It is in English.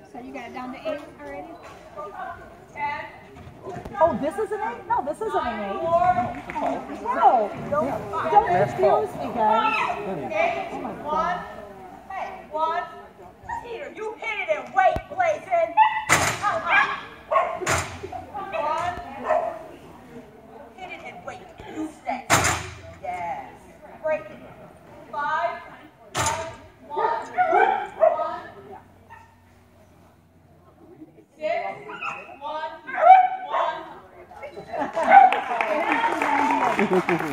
So you got it down to 8 already? 10. Oh, this is an 8? No, this isn't an 8. No. Don't confuse me, guys. 8. Oh my 1. God. Hey, 1. Peter, you hit it in weight, Blazin. 1. Hit it in weight. You stay. Yes. Break it. 5. 1. 6. 1. 1.